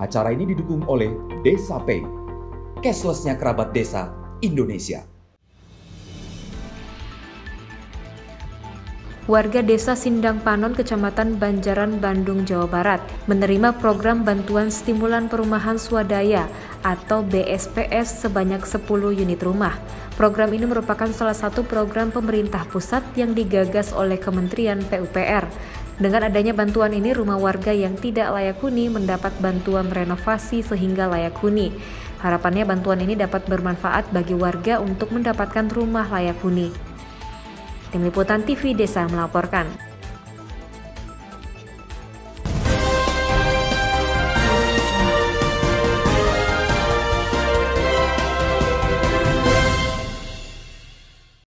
Acara ini didukung oleh Desa Pay, cashless-nya kerabat desa Indonesia. Warga Desa Sindang Panon, Kecamatan Banjaran, Bandung, Jawa Barat, menerima program Bantuan Stimulan Perumahan Swadaya atau BSPS sebanyak 10 unit rumah. Program ini merupakan salah satu program pemerintah pusat yang digagas oleh Kementerian PUPR. Dengan adanya bantuan ini, rumah warga yang tidak layak huni mendapat bantuan renovasi sehingga layak huni. Harapannya bantuan ini dapat bermanfaat bagi warga untuk mendapatkan rumah layak huni. Tim Liputan TV Desa melaporkan.